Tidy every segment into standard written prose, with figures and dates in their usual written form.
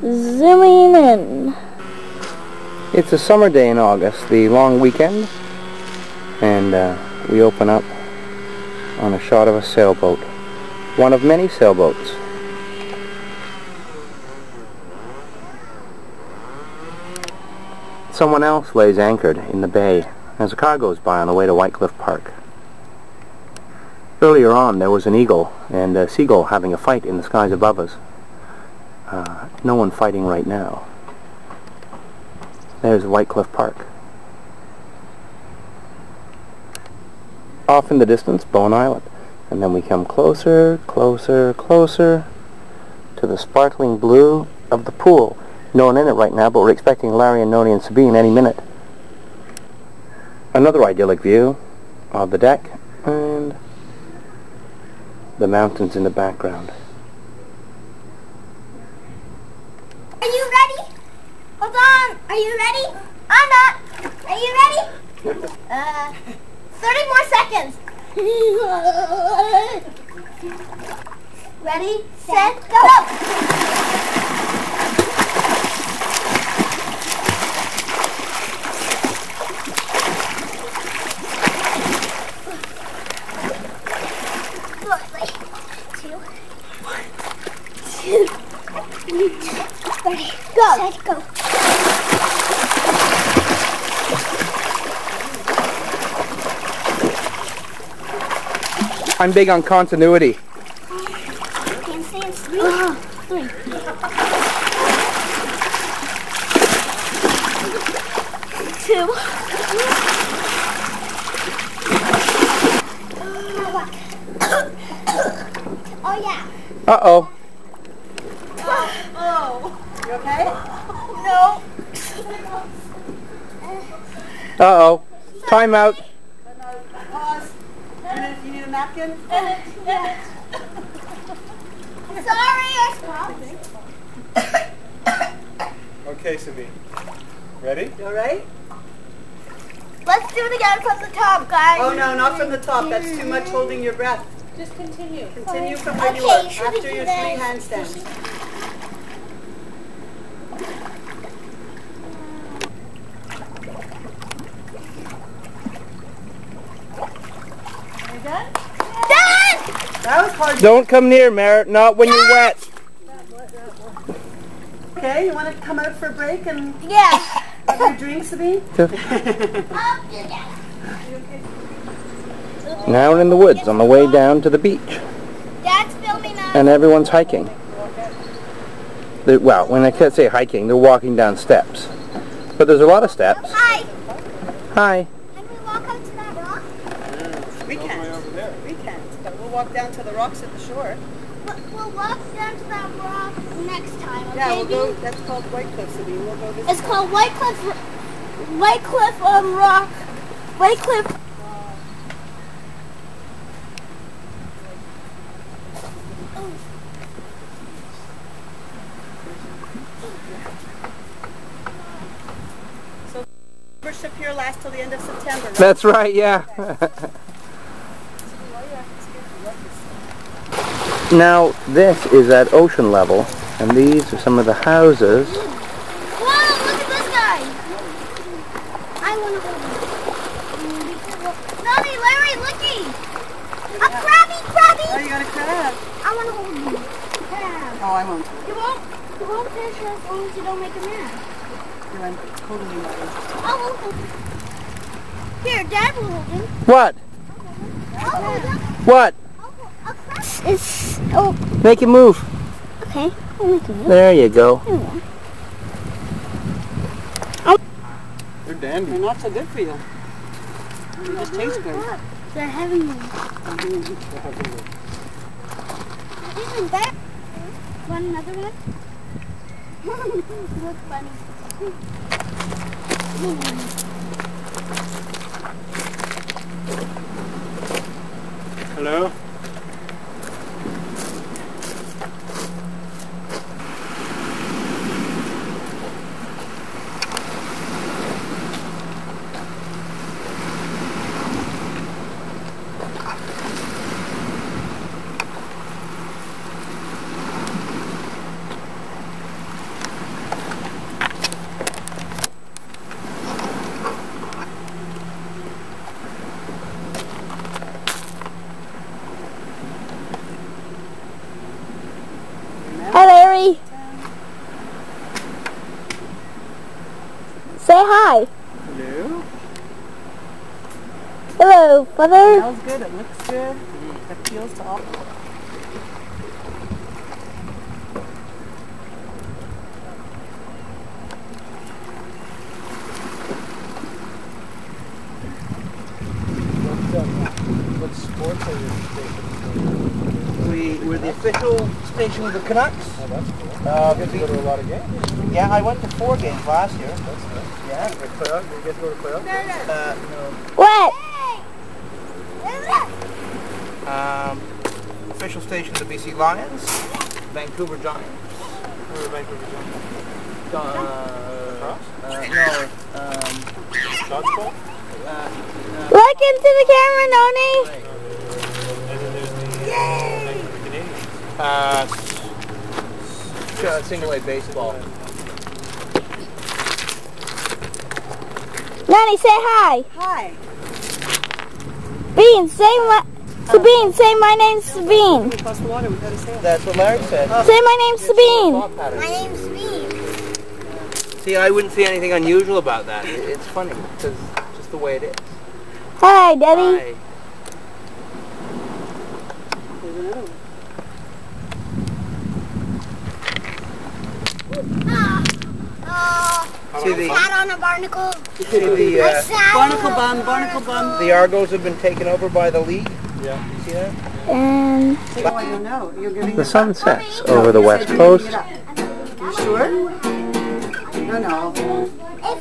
zooming in. It's a summer day in August, the long weekend, and we open up on a shot of a sailboat. One of many sailboats. Someone else lays anchored in the bay as a car goes by on the way to White Cliff Park. Earlier on there was an eagle and a seagull having a fight in the skies above us. No one fighting right now. There's White Cliff Park. Off in the distance, Bowen Island. And then we come closer, closer, closer to the sparkling blue of the pool. No one in it right now, but we're expecting Larry and Noni and Sabine any minute. Another idyllic view of the deck and the mountains in the background. Are you ready? Hold on. Are you ready? I'm not. Are you ready? 30 more seconds. Ready, set, go! Ready, go! Set, go! I'm big on continuity. Can't stand three. 2. Oh yeah. Uh-oh. Oh. You okay? No. Oh. Uh-oh. Time out. Pause. You need a napkin? Sorry, I stopped. Okay, Sabine. Ready? You alright? Let's do it again from the top, guys. Oh no, not from the top. That's too much holding your breath. Just continue. Continue from where you Okay, were should we after do your 3 this? handstands. You done? Done! That was hard. Don't come near, Merritt. Not when you're wet. Okay, you want to come out for a break and Yes. have your drink, Sabine? Now we're in the woods on the way down to the beach. Dad's filming us. And everyone's hiking. Well, when I can't say hiking, they're walking down steps. But there's a lot of steps. Hi. Hi. Can we walk out to that rock? We can't. We can't. But we'll walk down to the rocks at the shore. We'll walk down to that rock next time, okay? Yeah, we'll go. That's called White Cliff, Sabine. We'll go this It's time. called White Cliff Rock. White Cliff. So membership here lasts till the end of September, right? That's right, yeah. Now, this is at ocean level, and these are some of the houses. Whoa, look at this guy. I want to hold him. Nani, Larry, looky. A crabby. Oh, you got a crab. I want to hold him. Crab. Oh, I won't. You won't fish her as long as you don't make a mess. I'm totally not interested. I will hold him. Here, Dad will hold him. What? I'll hold him. What? A crab is... Oh, Make it move. okay. I'll make a move. There you go. They're dandy. They're not so good for you. They just taste good. They're heavenly. Even better. Want another one? You look funny. Hello? Butter? Smells good, it looks good, it appeals to all. What sports are you We're the official station of the Canucks. Oh, that's cool. Uh, You get to go to a lot of games. Yeah, I went to 4 games last year. That's nice. Yeah. Like playoff? Did you get to go to playoff? No. What? Official station of the BC Lions, Vancouver Giants. Where are Vancouver Giants? No. Dodgeball? Look into the camera, Noni. And then there's the Vancouver Canadians. Single A baseball. Noni, say hi. Hi. Bean, Sabine, say my name's Sabine. Across the water, we gotta say it. That's what Larry said. Say my name's Sabine. My name's Sabine. See, I wouldn't see anything unusual about that. It's funny because just the way it is. Hi, Daddy. Hi. There's another one. See the on a barnacle. see the Barnacle bum. the Argos have been taken over by the league. Yeah. You see that? And Oh, I don't know. You're giving The it sun up. sets over the You west said you're giving coast. it up. You sure? No. if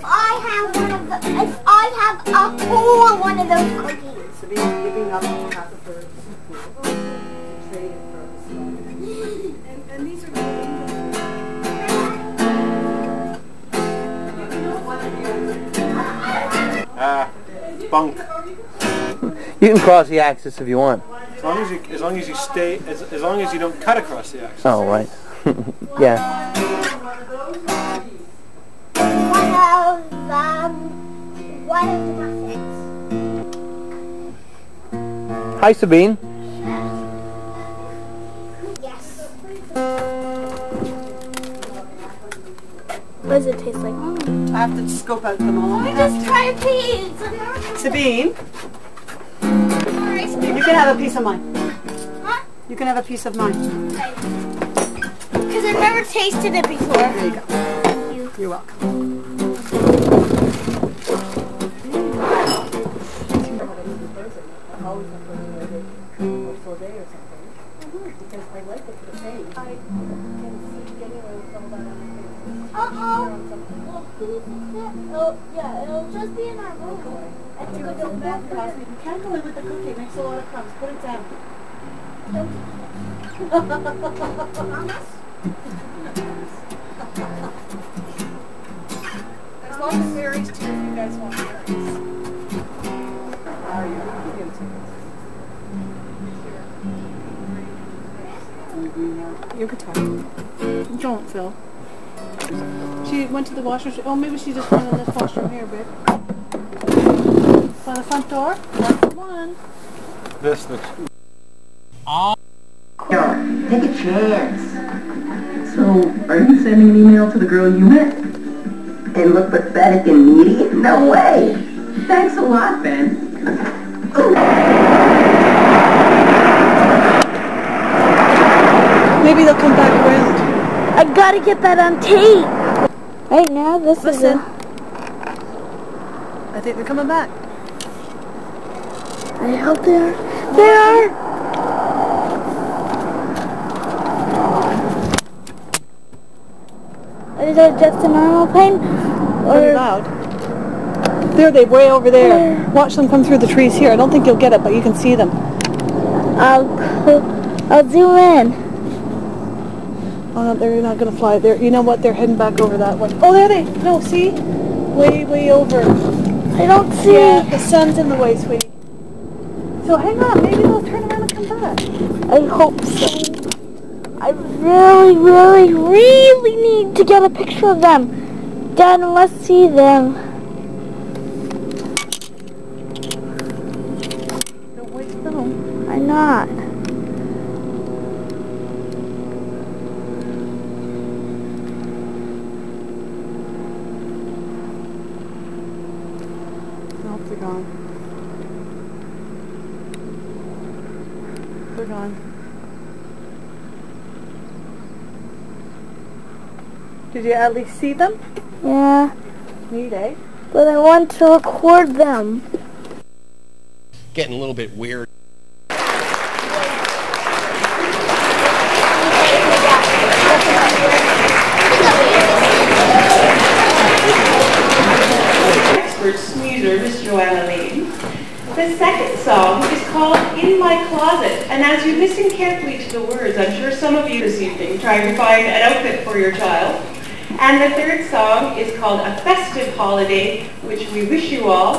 I have a whole one of those cookies. Sabine's giving up half of hers. Trade it for us. And these are Bunk. You can cross the axis if you want. As long as you stay, as long as you don't cut across the axis. Oh, right. Yeah. One of the muffins. Hi, Sabine. Yes. What does it taste like? I have to scope out the mom. Let me just try a piece. Sabine, you can have a piece of mine. Huh? You can have a piece of mine. Because I've never tasted it before. There you go. You're welcome. Uh-oh. Oh, yeah, it'll just be in our room. I have to go to the bathroom. You can't go in with the cookie. It makes a lot of crumbs. Put it down. As long as berries too, if you guys want berries. You could talk. Don't, Phil. She went to the washroom. Oh, maybe she just went in this washroom here, babe. By the front door. That's the one. This looks. Take a chance. So, are you sending an email to the girl you met? And look pathetic and needy? No way! Thanks a lot, Ben. Maybe they'll come back around. I gotta get that on tape. Right now, this Listen. is I think they're coming back. I hope they are. They are. Is it just a normal plane? Pretty Or loud. There they way over there. Watch them come through the trees here. I don't think you'll get it, but you can see them. I'll zoom in. Oh no, they're not gonna fly. They're, you know what? They're heading back over that way. Oh, there they. No, see? Way over. I don't see. Yeah, the sun's in the way, sweetie. So hang on. Maybe they'll turn around and come back. I hope so. I really need to get a picture of them. Dad, let's see them. Don't waste them. I'm not. Nope, they're gone. were gone. Did you at least see them? Yeah, Neat, eh? but I want to record them. Getting a little bit weird. Expert sneezer, Miss Joanna Lee. The second song is called In My Closet, and as you listen carefully to the words, I'm sure some of you this evening trying to find an outfit for your child. And the third song is called A Festive Holiday, which we wish you all.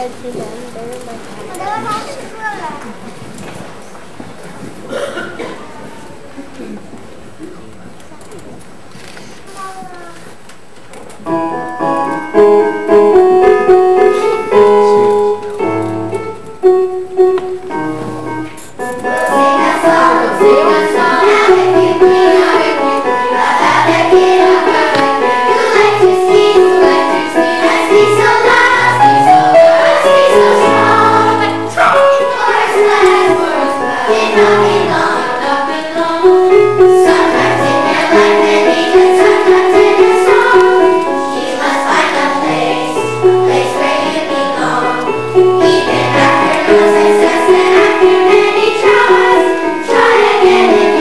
Success and after many tries, try again.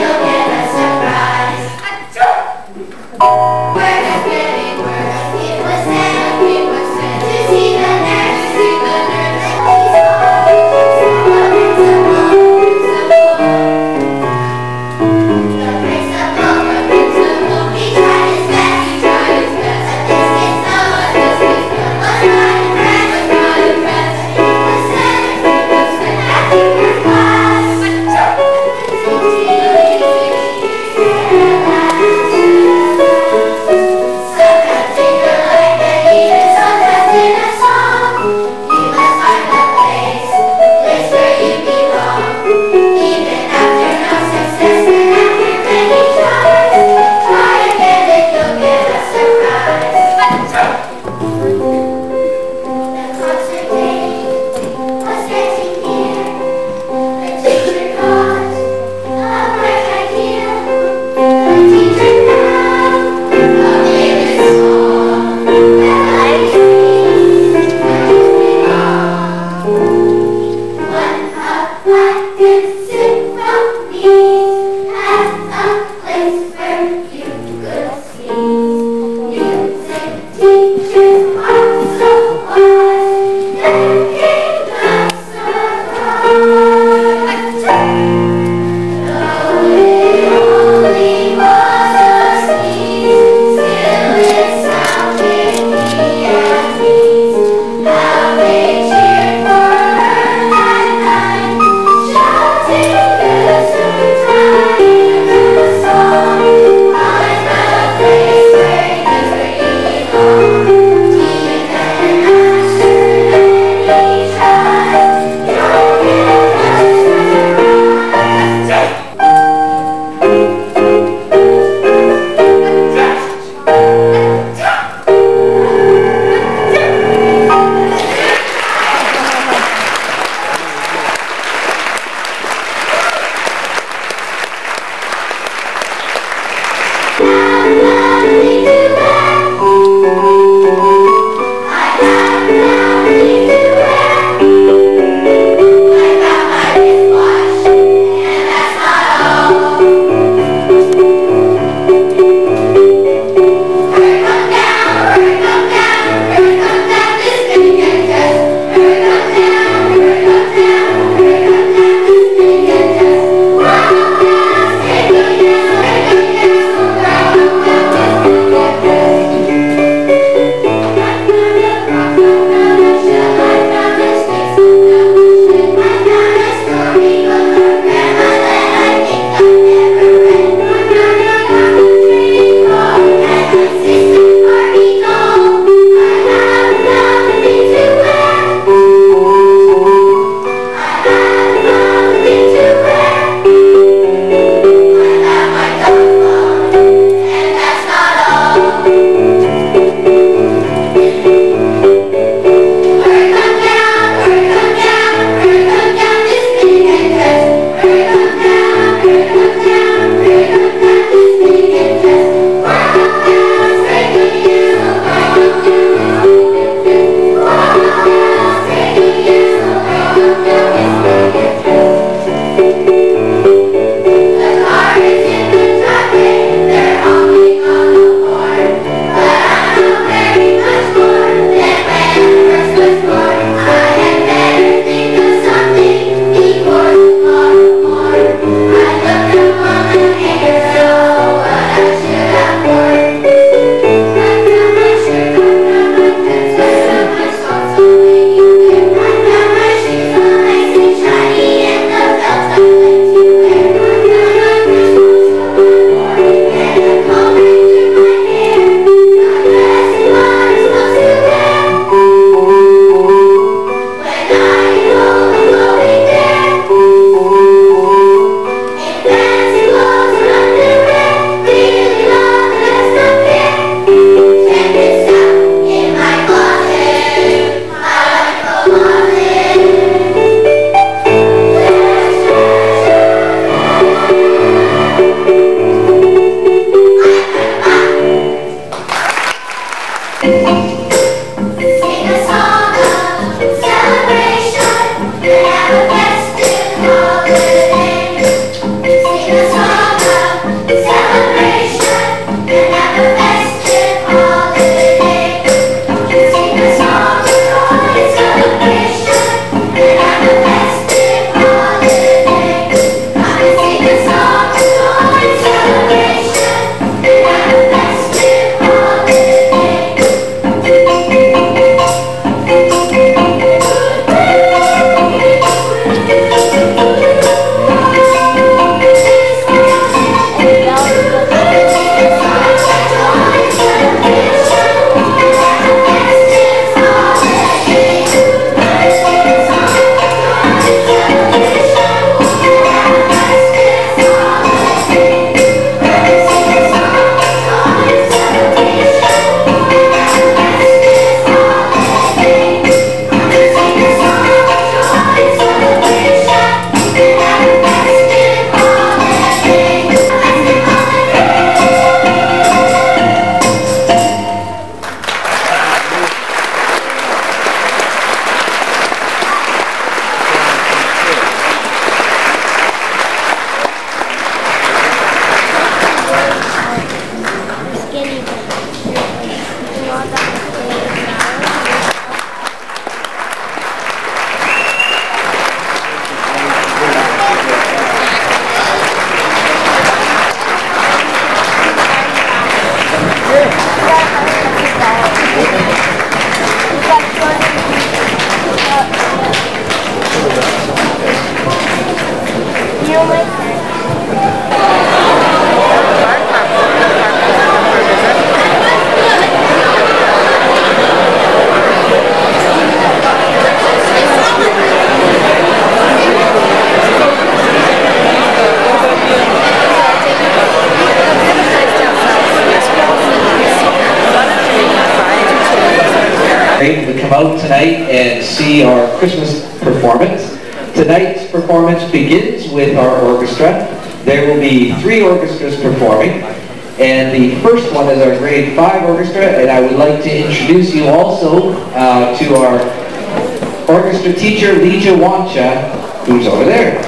able to come out tonight and see our Christmas performance. Tonight's performance begins with our orchestra. There will be 3 orchestras performing, and the first one is our grade 5 orchestra, and I would like to introduce you also to our orchestra teacher, Legia Wancha, who's over there.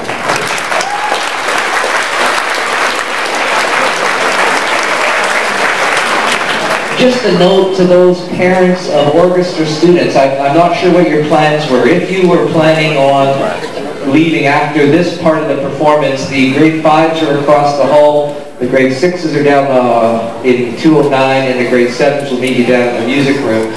Just a note to those parents of orchestra students, I'm not sure what your plans were. If you were planning on leaving after this part of the performance, the grade 5s are across the hall, the grade 6s are down in 209, and the grade 7s will meet you down in the music room.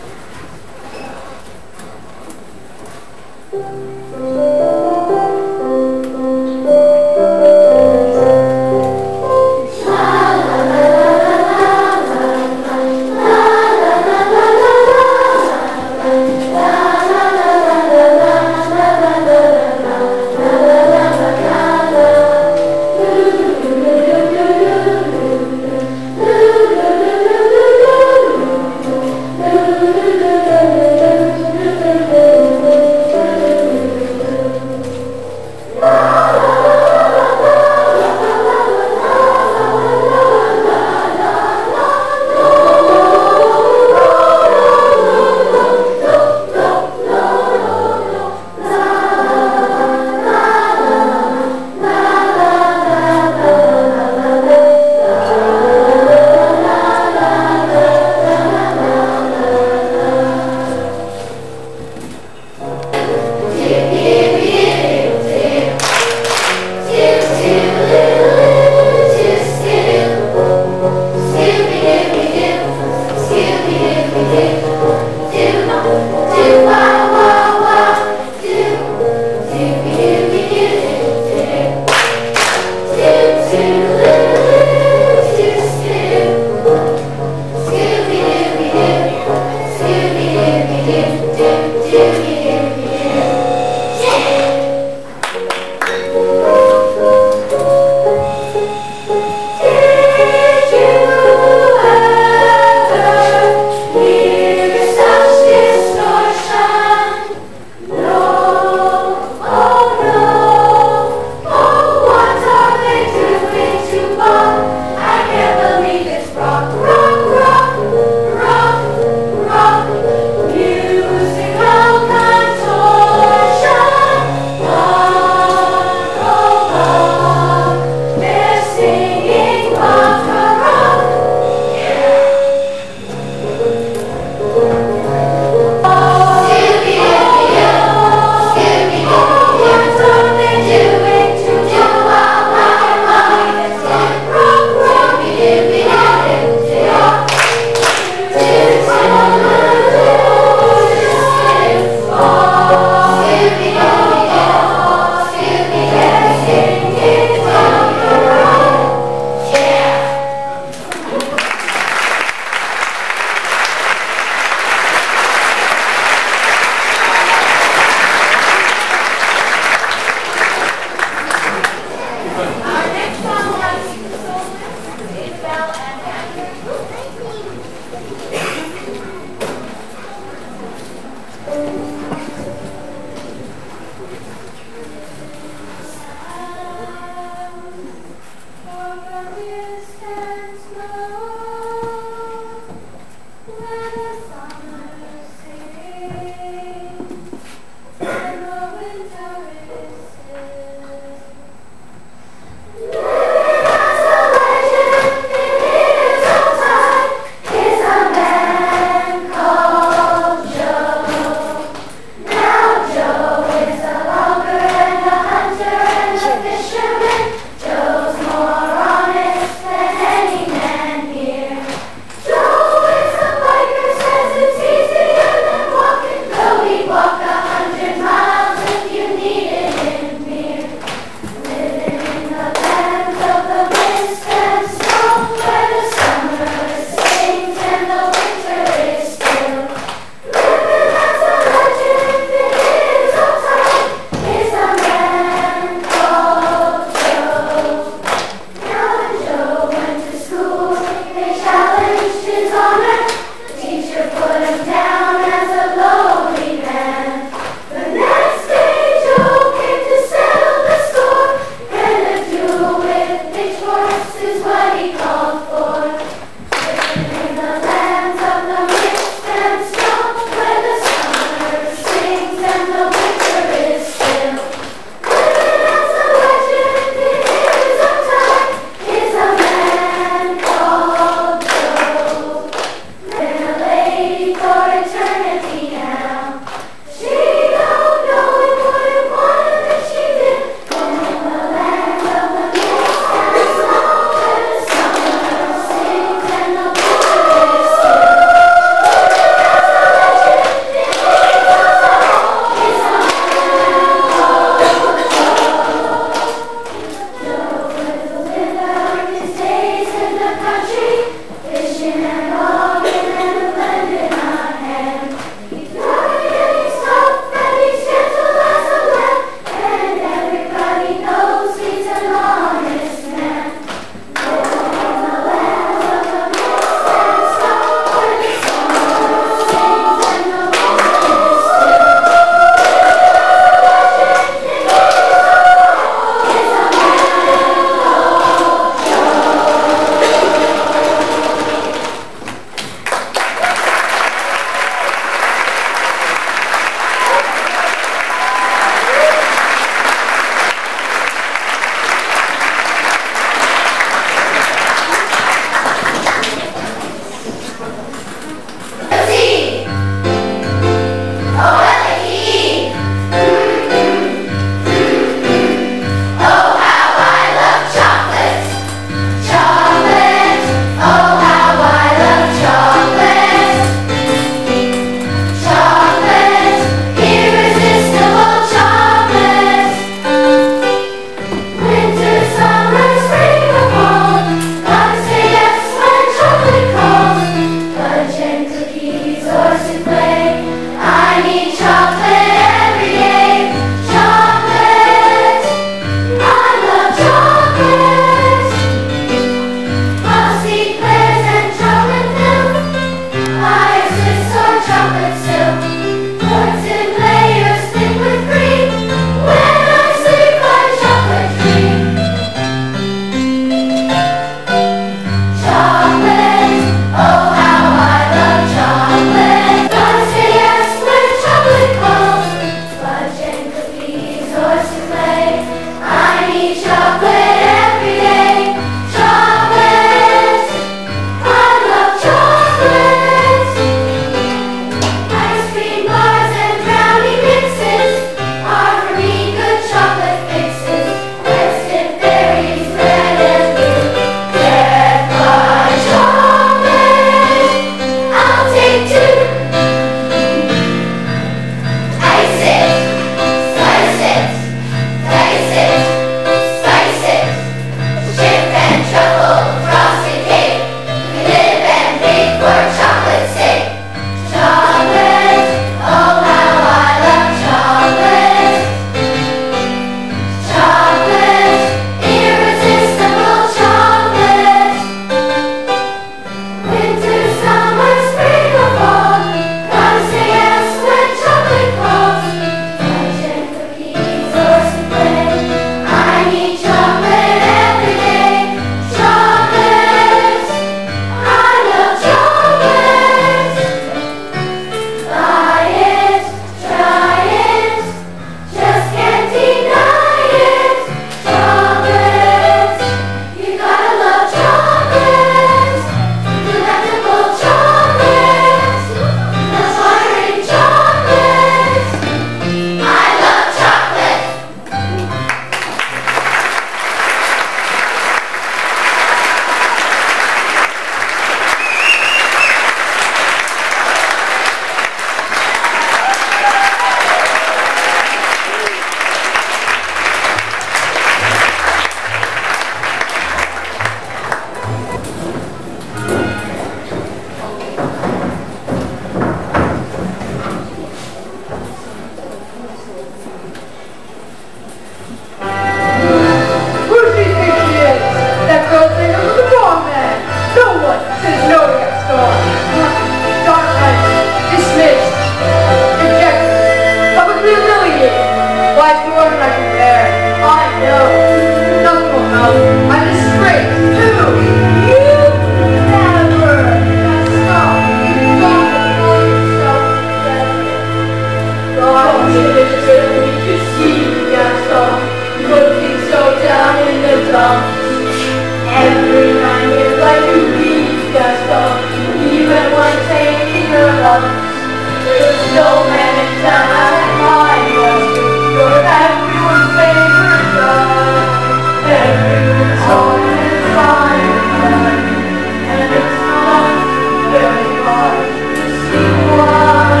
There's no man in town like mine was. You're everyone's favorite guy. Everyone's on his fire, and it's not very hard to see why.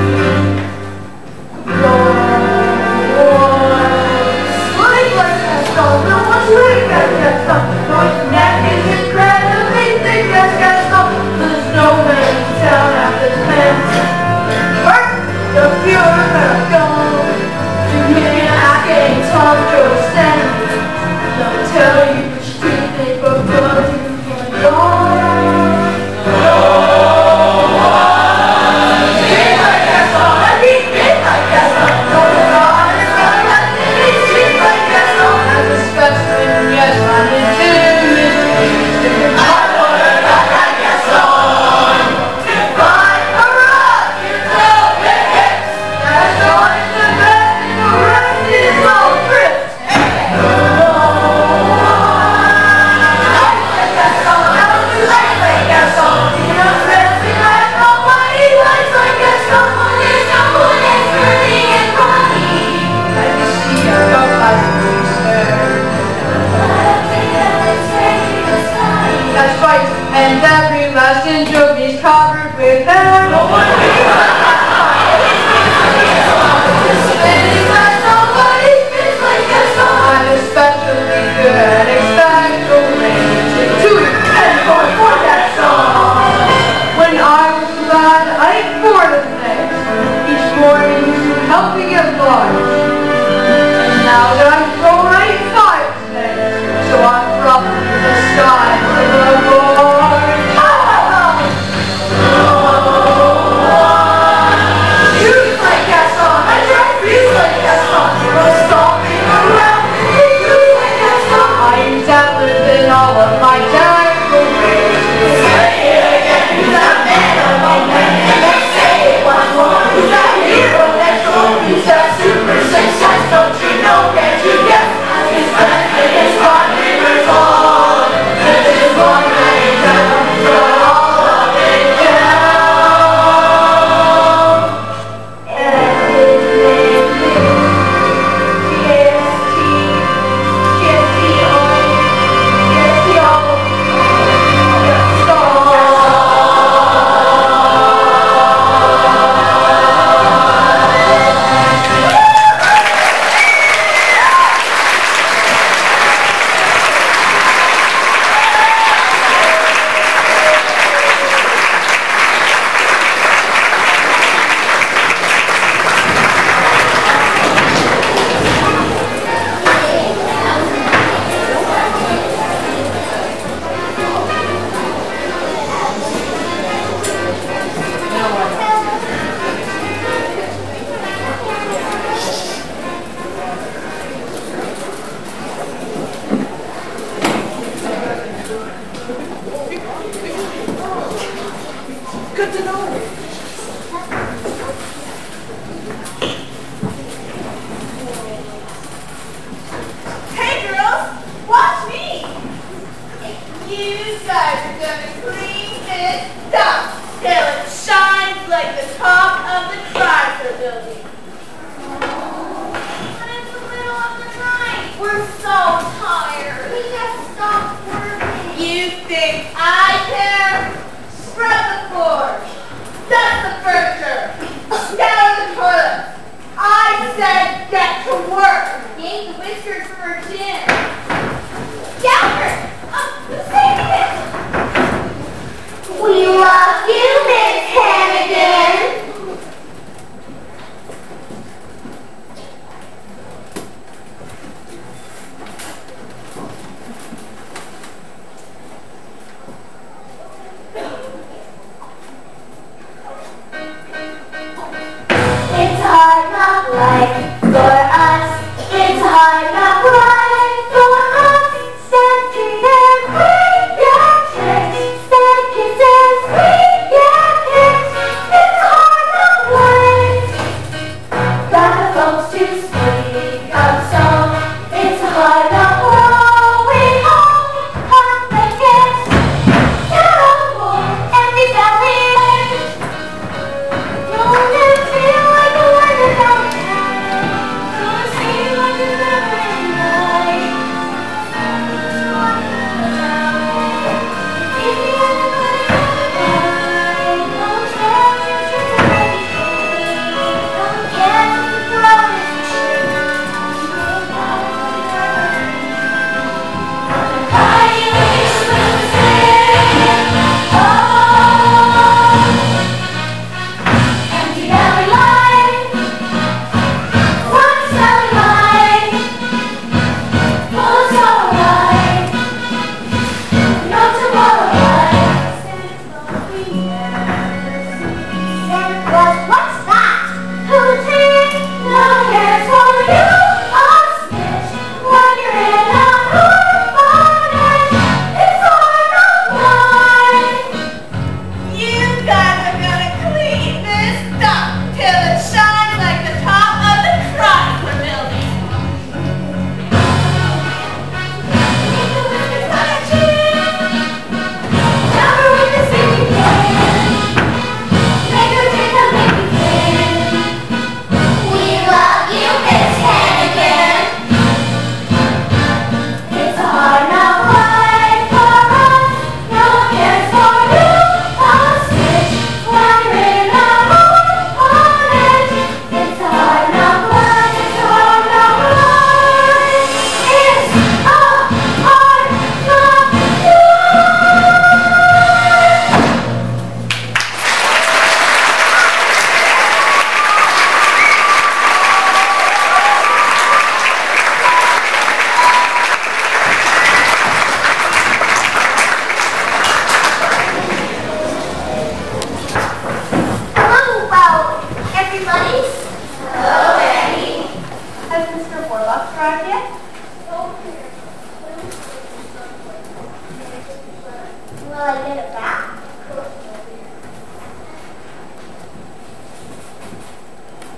Sleep like that song, no one sleep like that song. No, his neck is incredibly thick, that's that song. There's no man in town at this fence. The pure gone. You can ask any Tom Joe stand. They'll tell you which street they prefer to go. Street like that song, I need street like that song. No, God is not like any street like that song. As a specimen, yes, I need to. I wanna rock like that song. Find a rock, you know it. That's all in the bed, and the rest is all drift. And every last inch of me's covered with hair. No one spinning like nobody spins like that song. I'm especially good at exaggerating to and going for that song. When I was a lad, I ate 4 of the things each morning to help me get large. And now that I'm grown, I eat 5 today. So I'm probably the size of a boy. All of my time will say it again, he's a man among men. Let's say it once more, he's a hero that's all. He's a super success, don't you know, can't you guess? His friends and his partners all. This is one man in town, but all of it down. And his name is good to know. Hey girls, watch me. You guys are gonna clean this up till it shines like the top of the Chrysler building. But it's the middle of the night. We're so tired. We just stopped working. You think I care? Spread the floor.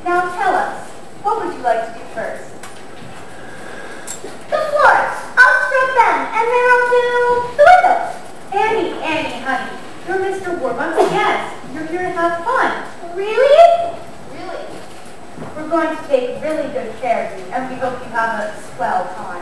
Now tell us, what would you like to do first? The floors. I'll scrub them, and then I'll do the windows. Annie, honey, you're Mr. Warbump's guest. You're here to have fun. Really? Really. We're going to take really good care of you, and we hope you have a swell time.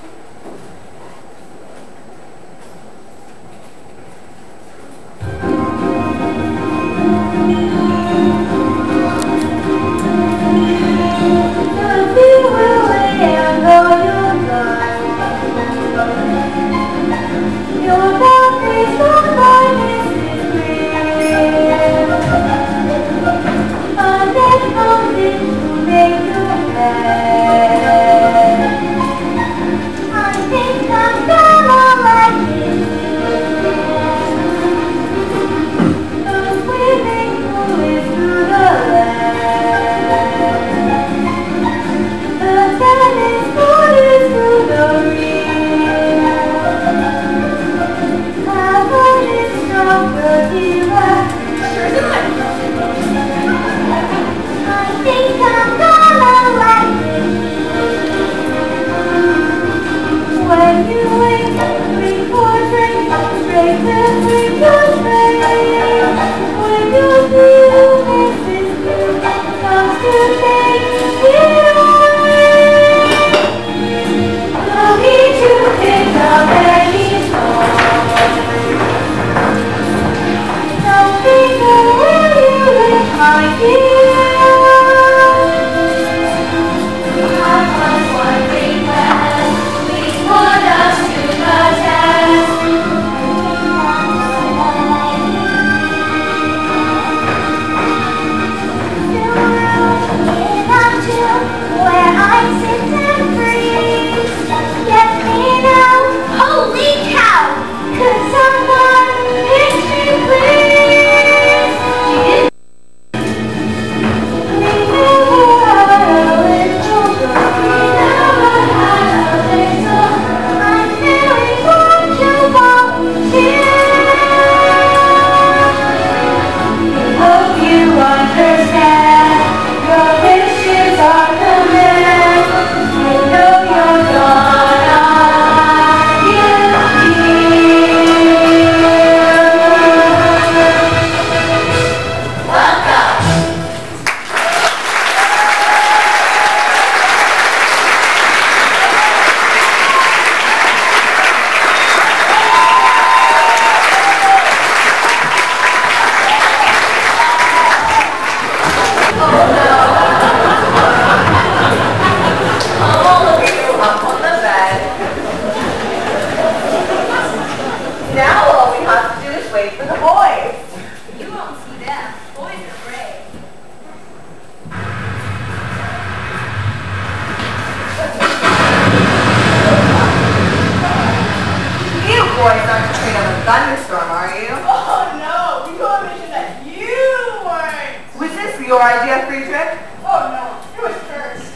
Thunderstorm, are you? Oh no, we told Mission that you weren't. Was this your idea, Friedrich? Oh no, it was Kurt's.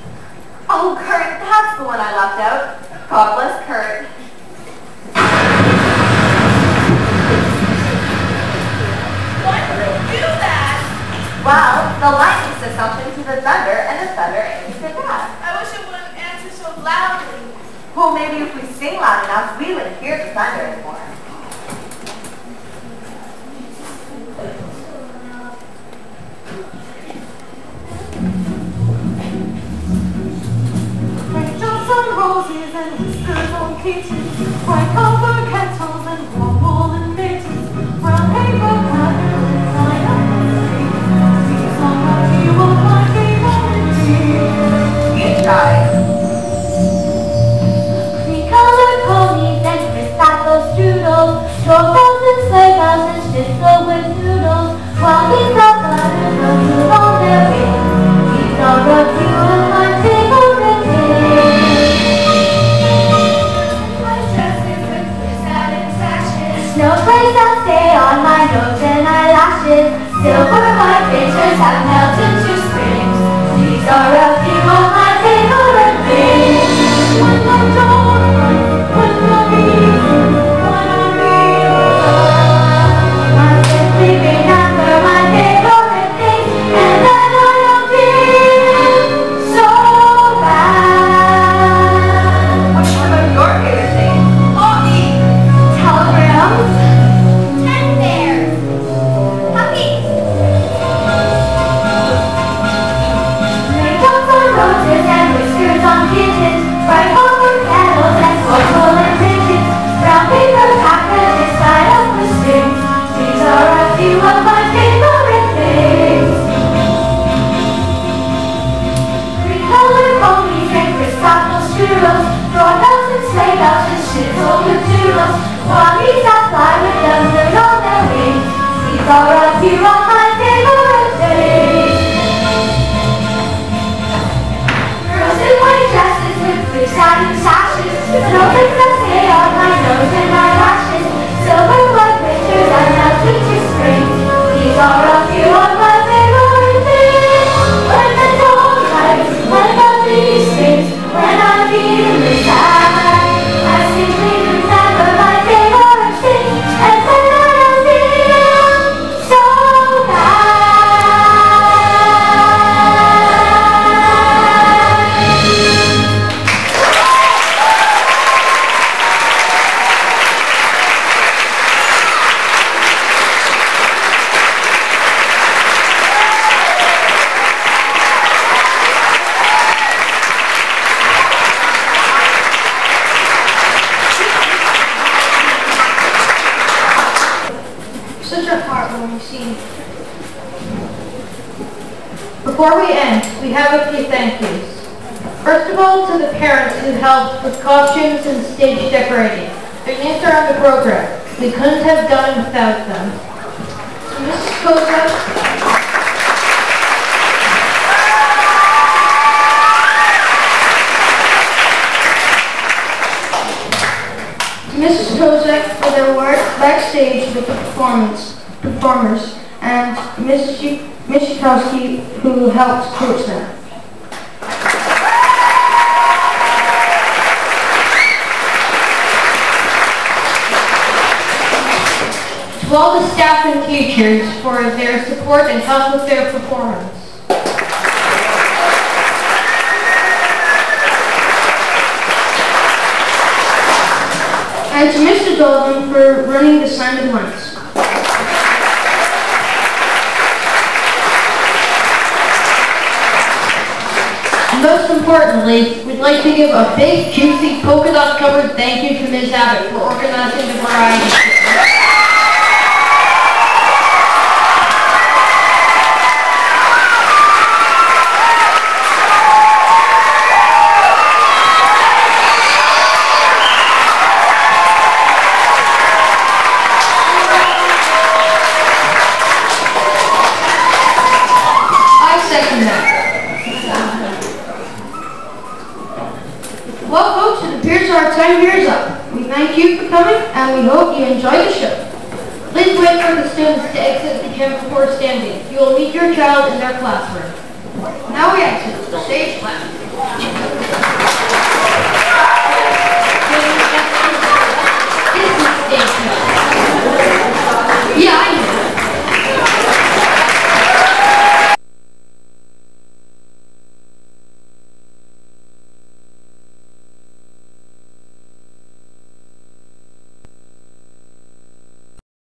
Oh, Kurt, that's the one I left out. God bless Kurt. Why did you do that? Well, the lightning says something to the thunder, and the thunder answered back. I wish it wouldn't answer so loudly. Well, maybe if we sing loud enough, we would hear the thunder anymore. Angels and roses and whiskers on kittens, bright copper kettles and warm woolen mittens, brown paper cutters and pineapple trees. These are what you will find me wanting. You guys. Three-colored ponies and crisp apple strudel. These are a few of my favorite days. Girls in white dresses with blue satin sashes, smoking mascara on my nose and my lashes, silver white winters and now winter springs. These are a few of my favorite days. When the dawn comes, when the leaves sings, when I'm feeling sad, I simply remember my favorite thing, and then I don't feel so bad. Such a heartwarming scene. Before we end, we have a few thank yous. First of all, to the parents who helped with costumes and stage decorating. Their names are on the program. We couldn't have done it without them. To Mrs. Kozak, Mrs. Kozak for their work backstage with the performers, and Mrs. Mishikowski who helped coach them. To all the staff and teachers for their support and help with their performance. And to Mr. Dolan for running the Simon Lights. Most importantly, we'd like to give a big, juicy, polka dot covered thank you to Ms. Abbott for organizing the variety show. Well, folks, it appears our time here is up. We thank you for coming, and we hope you enjoy the show. Please wait for the students to exit the gym before standing. You will meet your child in their classroom. Now we exit the stage left.